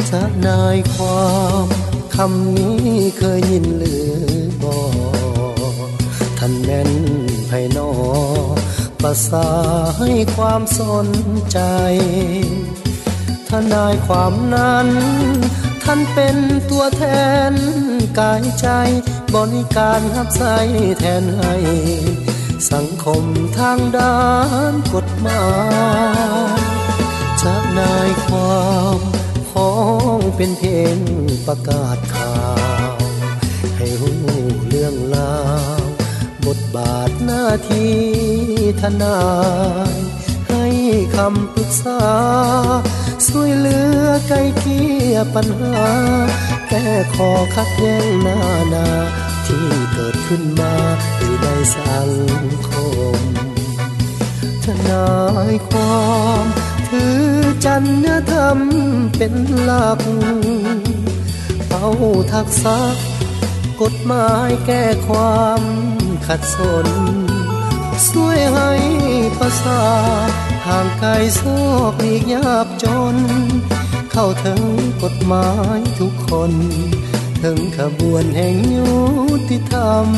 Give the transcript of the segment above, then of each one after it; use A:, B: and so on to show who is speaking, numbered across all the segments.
A: จะนายความคำนี้เคยยินหรือบ่ท่านแม่นไผนอภาษาให้ความสนใจทนายความนั้นท่านเป็นตัวแทนกายใจบริการรับใช้แทนให้สังคมทางด้านกฎหมายจะนายความของเป็นเพียงประกาศข่าวให้รู้เรื่องราวบทบาทหน้าที่ทนายให้คำปรึกษาช่วยเหลือไกลเกลี่ยปัญหาแก้ข้อขัดแย้งนาที่เกิดขึ้นมาอยู่ในสังคมทนายความถือจรรยธรรมเป็นหลักเอาทักษะกฎหมายแก้ความขัดสนช่วยให้ประสาทห่างไกลโศกหลีกยากจนเข้าถึงกฎหมายทุกคนถึงขบวนแห่งยุติธรรม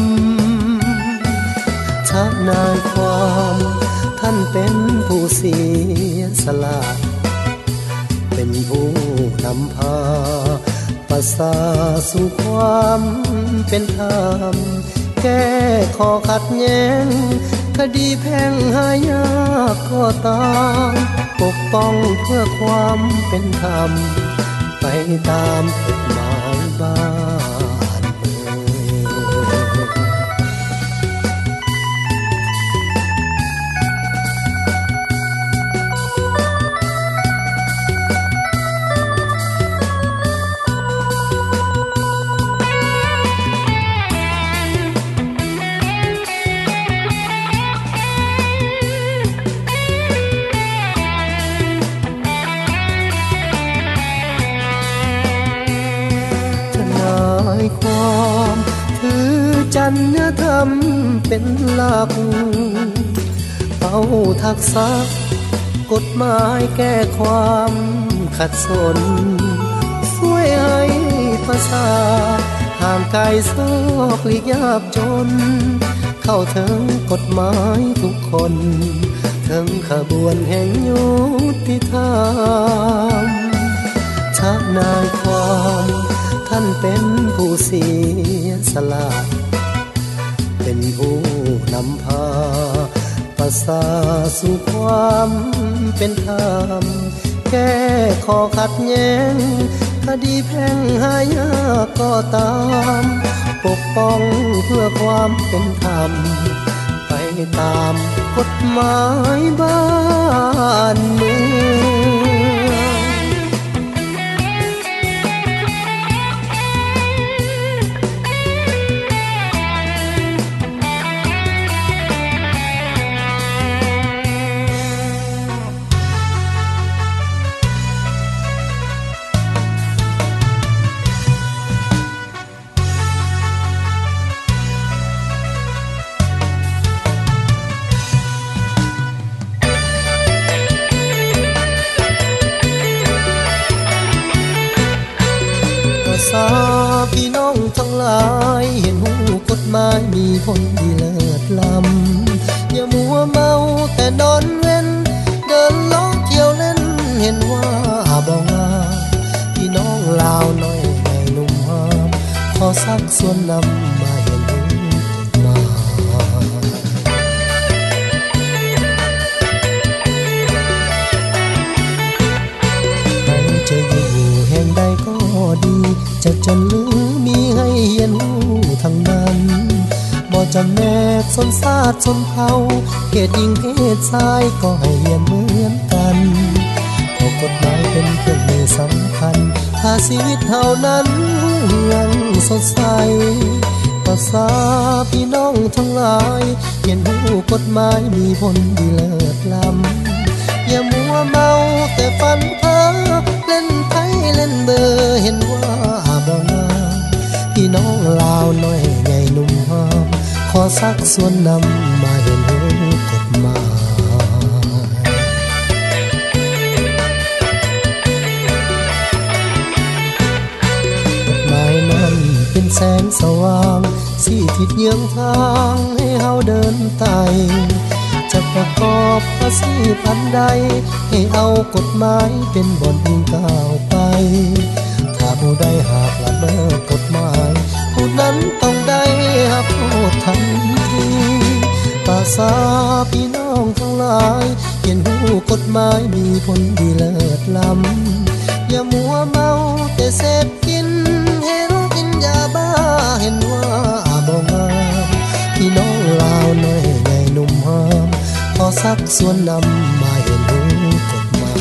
A: ทนายความท่านเป็นผู้เสียสละเป็นผู้นำพาประสาสู่ความเป็นธรรมแก้ข้อขัดแย้งคดีแพ่งหายากก็ตามปกป้องเพื่อความเป็นธรรมไปตามกฎหมายบ้านเมืความถือจรรยธรรมเป็นหลักเอาทักษะกฎหมายแก้ความขัดสนช่วยให้ประสาทห่างไกลโศกหลีกยากจนเข้าถึงกฎหมายทุกคนถึงขบวนแห่งยุติธรรมทนายความท่านเป็นผู้เสียสละเป็นผู้นำพาประสาสู่ความเป็นธรรมแก้ข้อขัดแย้งคดีแพ่งหายากก็ตามปกป้องเพื่อความเป็นธรรมไปตามกฎหมายบ้านเมืองพี่น้องทั้งหลายเห็นหูกฎหมายมีผลดีเลิศล้ำอย่ามัวเมาแต่นอนเว้นเดินล้อเที่ยวเล่นเห็นว่าบ่งามพี่น้องลาวน้อยในหนุ่มหามขอสักส่วนนำมาเห็นหูกฎหมายให้จะอยู่แห่งใดก็ดีจะจนหรือมีให้เห็นหูทั้งนั้นบ่จำแนกสนศาสตร์สนเผ่าเพศหญิงเพศชายก็ให้เรียนเหมือนกันเพราะกฎหมายเป็นเครื่องมือสำคัญถ้าชีวิตเท่านั้นยังสดใสภาษาพี่น้องทั้งหลายเห็นหูกฎหมายมีผลดีเลิศล้ำอย่ามัวเมาแต่ฝันเพ้อเล่นไพ่เล่นเบอร์เห็นว่าบ่งามพี่น้องลาวน้อยใหญ่หนุ่มหามขอสักส่วนนำมาเห็นหูกฎหมายสว่างสี่ทิศเยื้องทางให้เฮาเดินไต่จะประกอบอาชีพอันใดให้เอากฎหมายเป็นบทยิงก้าวไปถ้าผู้ใดหากละเมิดกฎหมายผู้นั้นต้องได้รับโทษทันทีภาษาพี่น้องทั้งหลายเห็นหูกฎหมายมีผลดีเลิศล้ำอย่ามัวเมาแต่เสพกินเฮโรอีนยาบ้าเห็นว่าบ่งามพี่น้องลาวน้อยใหญ่หนุ่มหามขอสักส่วนนำมาเห็นหูกฎหมาย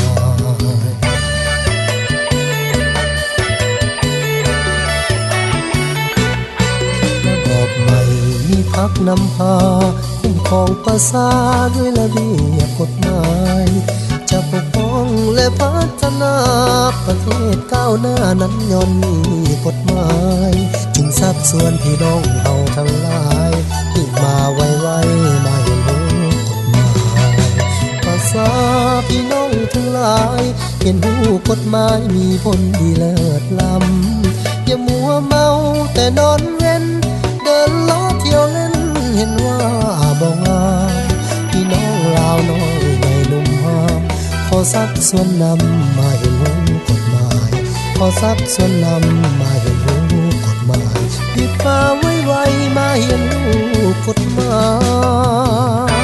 A: ระบอบใหม่มีพักนำพาคุ้มครองประชาด้วยระเบียบกฎหมายจะปกป้องและพัฒนาประเทศก้าวหน้านั้นย่อมมีกฎหมายจึงสักส่วนพี่น้องเฮาทั้งหลายที่มาไวๆมาเห็นรู้กฎหมายภาษาพี่น้องทั้งหลายเห็นรู้กฎหมายมีผลดีเลิศล้ำอย่ามัวเมาแต่นอนเว้นเดินล้อเที่ยวเล่นเห็นว่าบ่งามพี่น้องลาวน้อยใหญ่หนุ่มหามขอสักส่วนนำมาเห็นรู้กฎหมายขอสักส่วนนำมาเห็นรู้กฎหมายหยิบมาไวๆมาเห็นรู้กฎหมาย